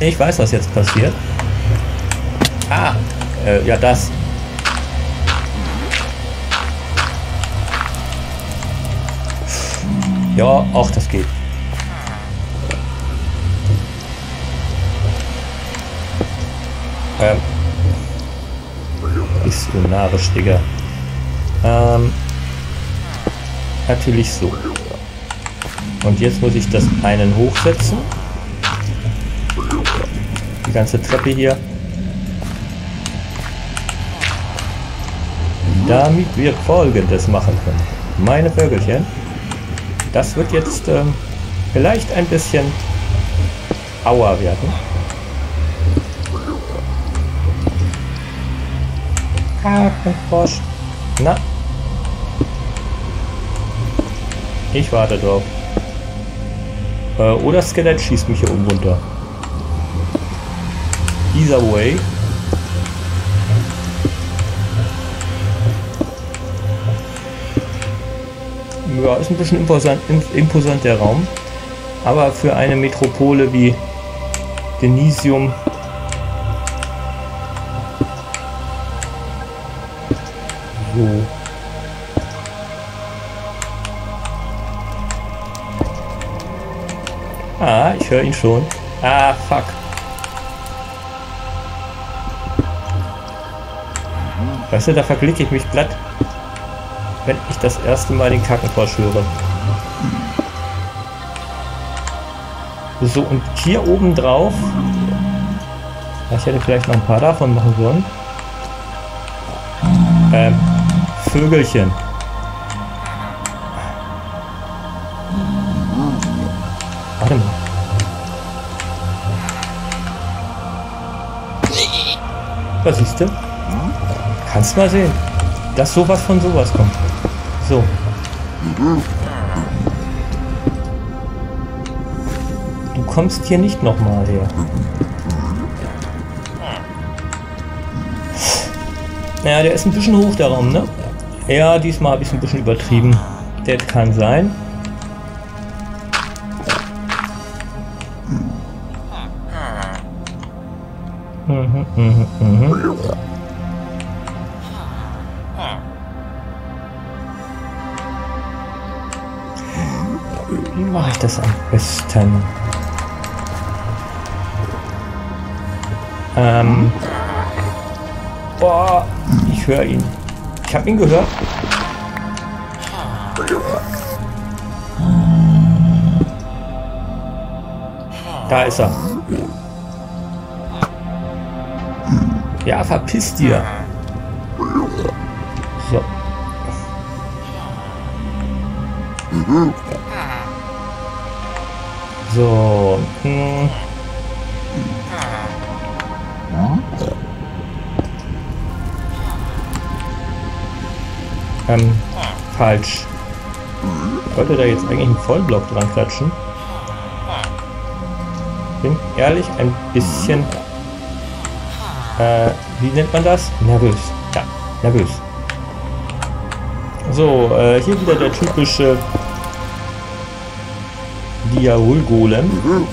Ich weiß, was jetzt passiert. Ah, ja das. Ja, auch das geht. Bist du narrisch, Digga. Natürlich so. Und jetzt muss ich das einen hochsetzen. Die ganze Treppe hier. Damit wir Folgendes machen können. Meine Vögelchen. Das wird jetzt vielleicht ein bisschen Aua werden. Frosch. Na. Ich warte drauf. Oder Skelett schießt mich hier oben runter. Either way. Ja, ist ein bisschen imposant der Raum. Aber für eine Metropole wie Denisium so. Ah, ich höre ihn schon. Ah, fuck. Weißt du, da verklicke ich mich glatt, wenn ich das erste Mal den Kackenfrosch höre. So, und hier oben drauf. Ich hätte vielleicht noch ein paar davon machen sollen. Vögelchen. Warte mal. Was siehst du? Kannst mal sehen, dass sowas von sowas kommt. So. Du kommst hier nicht nochmal her. Ja, der ist ein bisschen hoch, der Raum, ne? Ja, diesmal habe ich es ein bisschen übertrieben. Das kann sein. Wie mache ich das am besten? Boah, ich höre ihn. Ich habe ihn gehört. Da ist er. Ja, verpiss dir. So. So. Falsch. Ich wollte da jetzt eigentlich einen Vollblock dran klatschen. Bin ehrlich ein bisschen... wie nennt man das? Nervös. Ja, nervös. So, hier wieder der typische Diaol-Golem.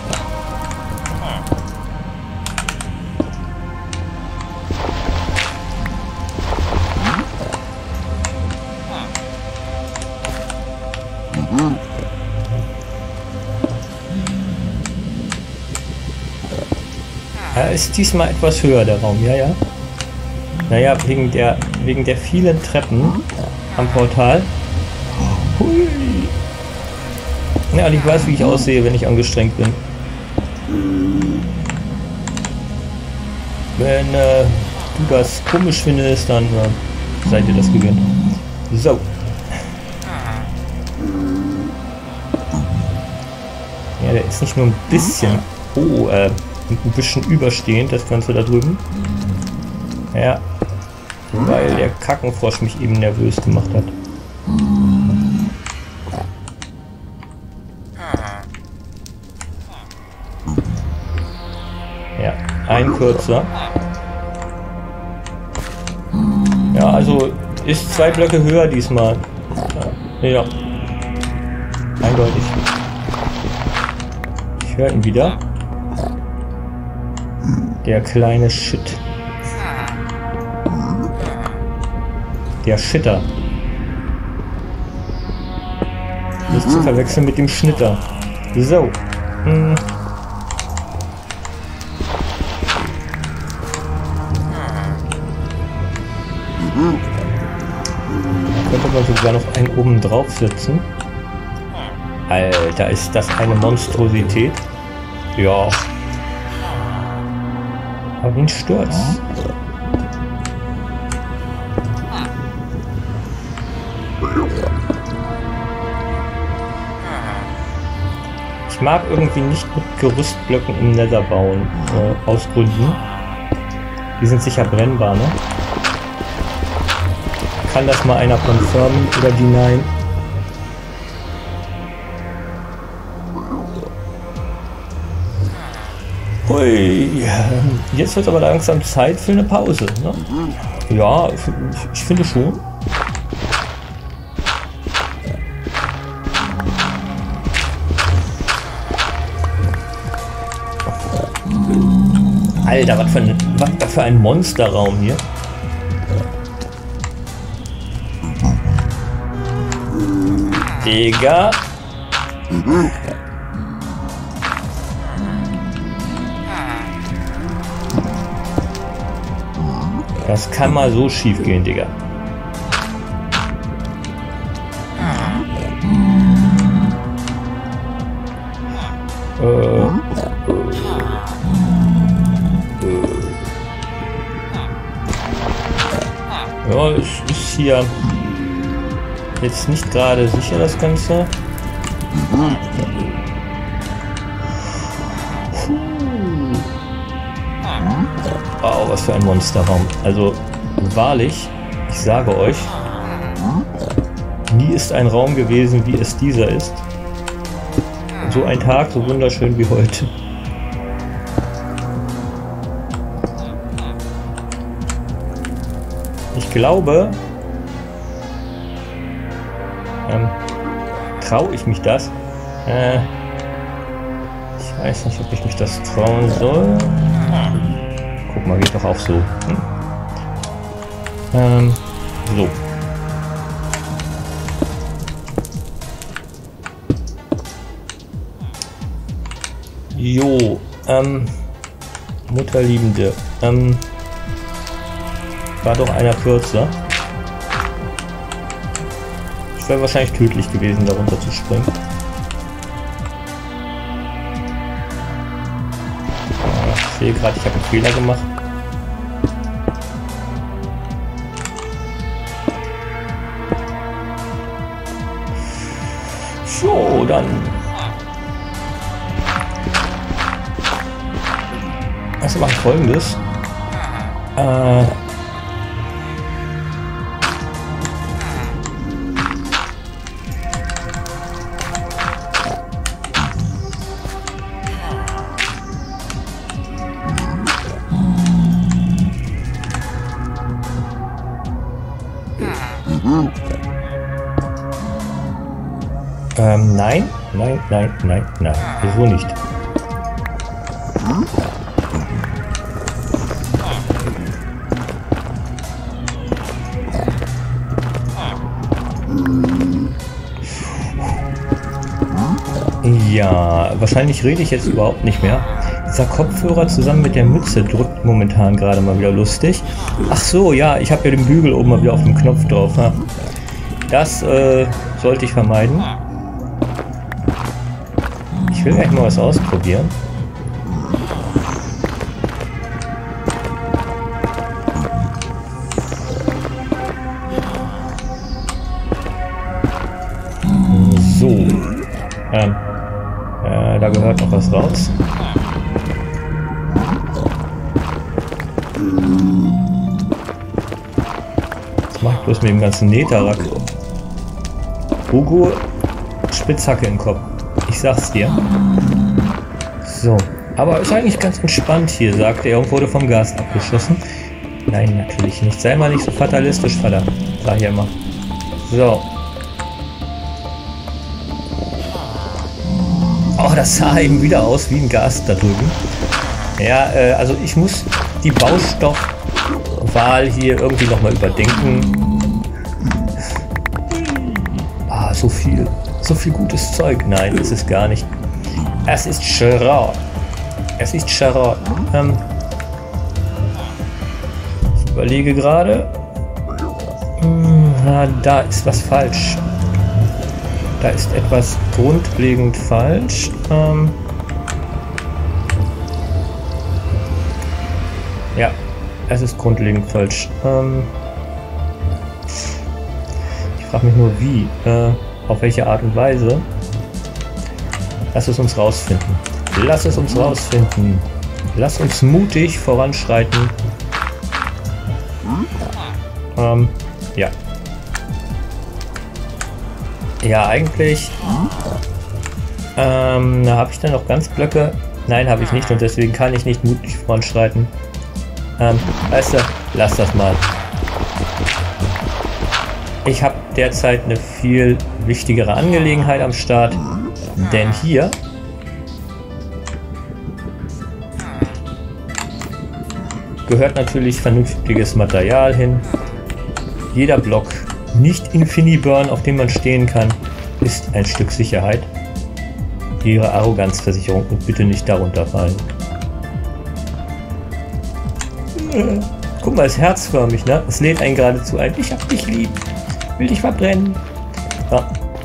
Er ist diesmal etwas höher, der Raum, ja, ja. Naja, wegen der vielen Treppen am Portal. Hui. Ja, und ich weiß, wie ich aussehe, wenn ich angestrengt bin. Wenn du das komisch findest, dann seid ihr das gewöhnt. So. Ja, der ist nicht nur ein bisschen... Oh, ein bisschen überstehend, das Ganze da drüben. Ja. Weil der Kackenfrosch mich eben nervös gemacht hat. Ja, ein kürzer. Ja, also ist 2 Blöcke höher diesmal. Ja. Eindeutig. Ich höre ihn wieder. Der kleine Shit. Der Shitter. Nicht zu verwechseln mit dem Schnitter. So. Könnte man sogar noch einen oben drauf sitzen. Alter, ist das eine Monstrosität? Ja. Aber wen stört's? Ich mag irgendwie nicht mit Gerüstblöcken im Nether bauen, aus Gründen. Die sind sicher brennbar, ne? Kann das mal einer confirmen oder denyen? Hui, jetzt wird aber langsam Zeit für eine Pause, ne? Ja, ich finde schon. Alter, was für ein Monsterraum hier. Digga. Das kann mal so schief gehen, Digga. Ja, es ist hier jetzt nicht gerade sicher, das Ganze. Wow, was für ein Monsterraum. Also wahrlich, ich sage euch, nie ist ein Raum gewesen, wie es dieser ist. So ein Tag, so wunderschön wie heute. Ich glaube, traue ich mich das? Ich weiß nicht, ob ich mich das trauen soll. Guck mal, geht doch auch so. So. Jo, Mutterliebende, war doch einer kürzer. Es wäre wahrscheinlich tödlich gewesen, darunter zu springen. Ich sehe gerade, ich habe einen Fehler gemacht. So, dann. Also machen Folgendes. Nein, so nicht. Ja, wahrscheinlich rede ich jetzt überhaupt nicht mehr. Dieser Kopfhörer zusammen mit der Mütze drückt momentan gerade mal wieder lustig. Ach so, ja, ich habe ja den Bügel oben mal wieder auf dem Knopf drauf. Ja. Das sollte ich vermeiden. Ich will gleich mal was ausprobieren. So. Da gehört noch was raus. Das mache ich bloß mit dem ganzen Neterack. Hugo, Spitzhacke im Kopf. Ich sag's dir. So. Aber ist eigentlich ganz entspannt hier, sagte er und wurde vom Gas abgeschossen. Nein, natürlich nicht. Sei mal nicht so fatalistisch, Vater. Sag ich immer. So. Oh, das sah eben wieder aus wie ein Gas da drüben. Ja, also ich muss die Baustoffwahl hier irgendwie nochmal überdenken. Ah, so viel gutes Zeug. Nein, ist es gar nicht. Es ist Schrott. Es ist Schrott. Ich überlege gerade. Da ist was falsch. Da ist etwas grundlegend falsch. Ja, es ist grundlegend falsch. Ich frage mich nur, wie, auf welche Art und Weise. Lass es uns rausfinden. Lass es uns rausfinden. Lass uns mutig voranschreiten. Ja. Ja, eigentlich. Habe ich da noch Ganzblöcke? Nein, habe ich nicht und deswegen kann ich nicht mutig voranschreiten. Weißt du, lass das mal. Ich habe derzeit eine viel wichtigere Angelegenheit am Start, denn hier gehört natürlich vernünftiges Material hin. Jeder Block, nicht Infiniburn, auf dem man stehen kann, ist ein Stück Sicherheit. Ihre Arroganzversicherung und bitte nicht darunter fallen. Guck mal, ist herzförmig, ne? Es lädt einen geradezu ein. Ich hab dich lieb. Will dich verbrennen. Ja.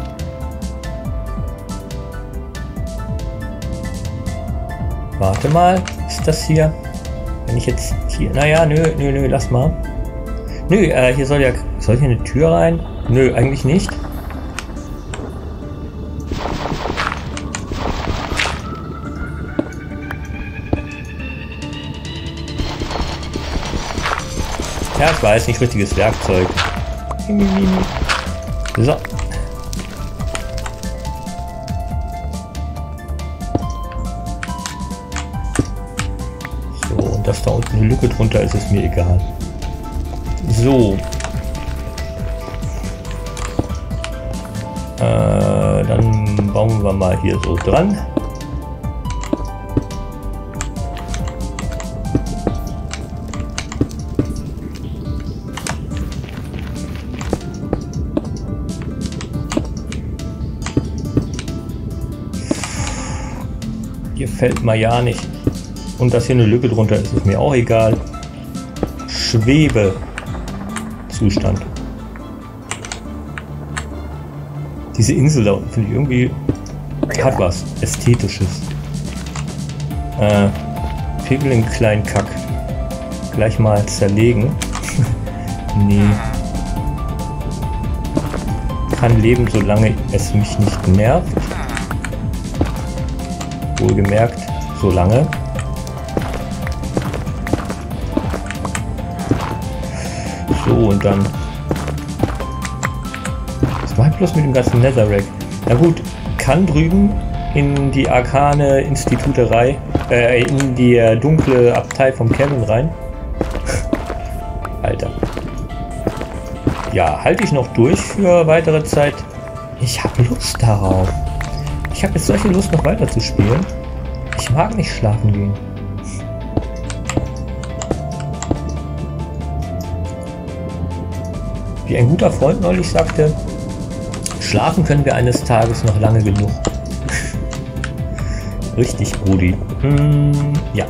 Warte mal, ist das hier? Wenn ich jetzt hier... Naja, nö, lass mal. Nö, hier soll ja... Soll hier eine Tür rein? Nö, eigentlich nicht. Ja, ich weiß, nicht richtiges Werkzeug. So. So, und dass da unten eine Lücke drunter ist, ist mir egal. So. Dann bauen wir mal hier so dran. Hier fällt mal ja nicht. Und dass hier eine Lücke drunter ist, ist mir auch egal. Schwebezustand. Diese Insel da unten finde ich irgendwie hat was Ästhetisches. Pegel in kleinen Kack. Gleich mal zerlegen. Nee. Kann leben, solange es mich nicht nervt. Wohlgemerkt, solange. So, und dann... Was mache ich bloß mit dem ganzen Netherrack? Na gut, kann drüben in die arkane Instituterei, in die dunkle Abtei vom Kevin rein. Alter. Ja, halte ich noch durch für weitere Zeit. Ich habe Lust darauf. Ich habe jetzt solche Lust, noch weiter zu spielen. Ich mag nicht schlafen gehen. Wie ein guter Freund neulich sagte, schlafen können wir eines Tages noch lange genug. Richtig, Brudi. Ja.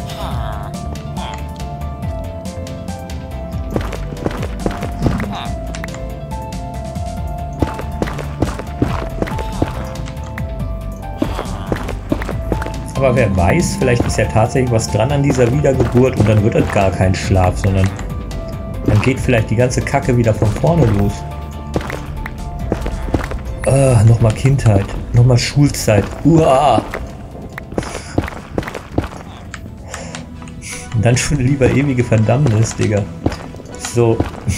Aber wer weiß, vielleicht ist ja tatsächlich was dran an dieser Wiedergeburt und dann wird es gar kein Schlaf, sondern dann geht vielleicht die ganze Kacke wieder von vorne los. Nochmal Kindheit, nochmal Schulzeit. Uah. Und dann schon lieber ewige Verdammnis, Digga. So.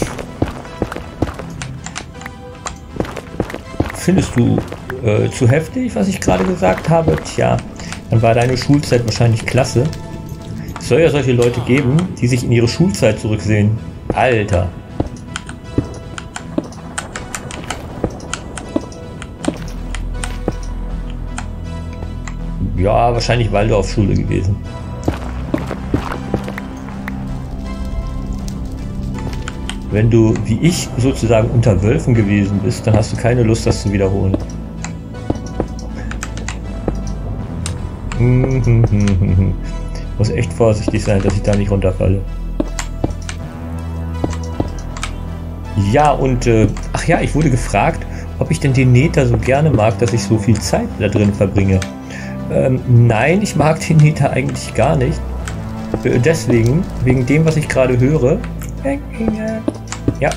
Findest du zu heftig, was ich gerade gesagt habe? Tja. Dann war deine Schulzeit wahrscheinlich klasse. Es soll ja solche Leute geben, die sich in ihre Schulzeit zurücksehen. Alter. Ja, wahrscheinlich weil du auf Schule gewesen. wenn du, wie ich, sozusagen unter Wölfen gewesen bist, dann hast du keine Lust, das zu wiederholen. Muss echt vorsichtig sein, dass ich da nicht runterfalle. Ja, und, ach ja, ich wurde gefragt, ob ich denn den Nether so gerne mag, dass ich so viel Zeit da drin verbringe. Nein, ich mag den Nether eigentlich gar nicht. Deswegen, wegen dem, was ich gerade höre. Ja.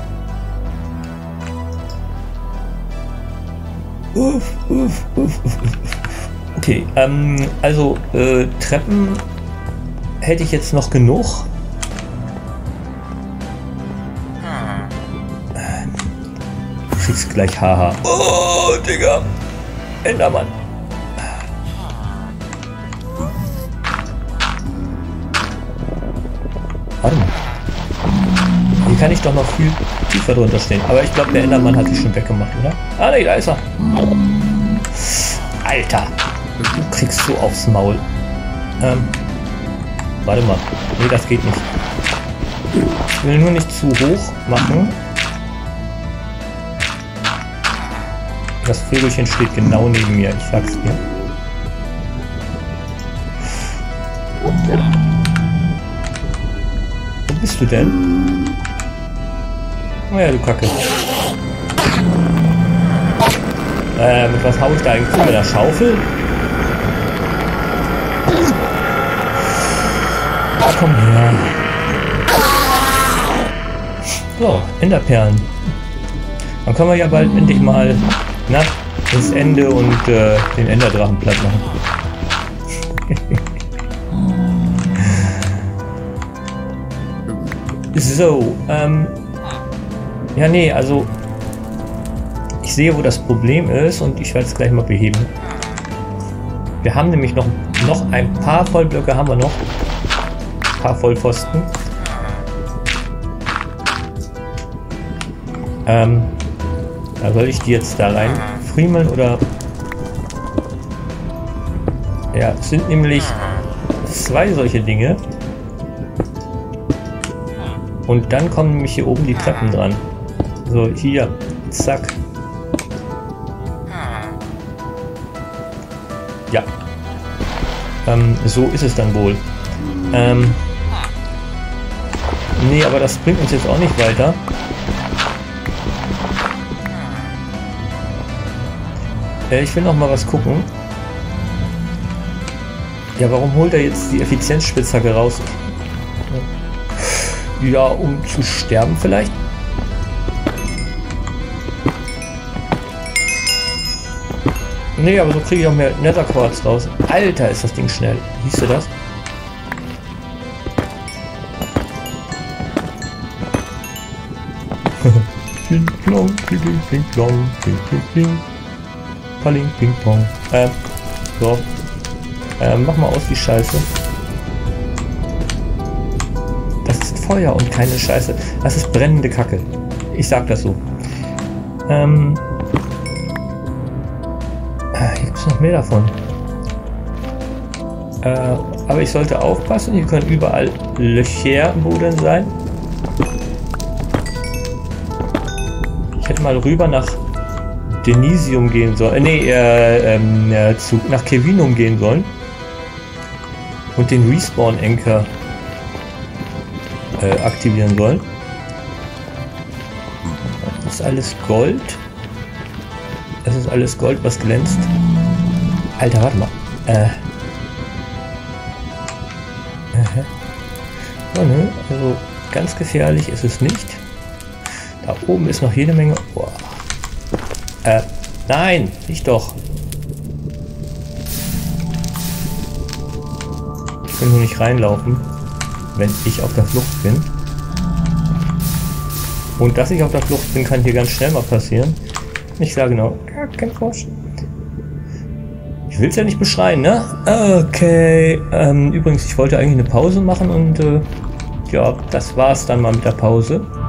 Okay, also Treppen hätte ich jetzt noch genug. Du kriegst gleich Haha. Oh, Digga. Endermann. Warte mal. Hier kann ich doch noch viel tiefer drunter stehen. Aber ich glaube, der Endermann hat sich schon weggemacht, oder? Ah, ne, da ist er. Alter. Du kriegst so aufs Maul. Warte mal. Nee, das geht nicht. Ich will nur nicht zu hoch machen. Das Vögelchen steht genau neben mir, ich sag's dir. Wo bist du denn? Oh ja, du Kacke. Mit was hau ich da eigentlich? Mit der Schaufel? Komm her. So, Enderperlen. Dann können wir ja bald endlich mal ins Ende und den Enderdrachen platt machen. So, ja nee, also ich sehe, wo das Problem ist und ich werde es gleich mal beheben. Wir haben nämlich noch ein paar Vollblöcke, haben wir noch. Ein paar Vollpfosten. Da soll ich die jetzt da rein friemeln oder... Ja, es sind nämlich 2 solche Dinge. Und dann kommen nämlich hier oben die Treppen dran. So, hier. Zack. Ja. So ist es dann wohl. Nee, aber das bringt uns jetzt auch nicht weiter. Ich will noch mal was gucken. Ja, warum holt er jetzt die Effizienzspitzhacke raus? Ja, um zu sterben vielleicht? Nee, aber so kriege ich auch mehr Netherquarz raus. Alter, ist das Ding schnell. Siehst du das? Pling plong, pling pling plong, pling pling pling. Paling ping pong. So. Mach mal aus die Scheiße. Das ist Feuer und keine Scheiße. Das ist brennende Kacke. Ich sag das so. Hier gibt es noch mehr davon. Aber ich sollte aufpassen. Hier können überall Löcher im Boden sein. Ich hätte mal rüber nach Denisium gehen sollen. Nach Kevinum gehen sollen. Und den Respawn-Anker aktivieren sollen. Das ist alles Gold. Das ist alles Gold, was glänzt. Alter, warte mal. Oh, ne? Also ganz gefährlich ist es nicht. Da oben ist noch jede Menge... Boah. Nein, nicht doch. Ich will nur nicht reinlaufen, wenn ich auf der Flucht bin. Und dass ich auf der Flucht bin, kann hier ganz schnell mal passieren. Ich sage genau, ja, kein Frosch. Ich will es ja nicht beschreien, ne? Okay. Übrigens, ich wollte eigentlich eine Pause machen und ja, das war's dann mal mit der Pause.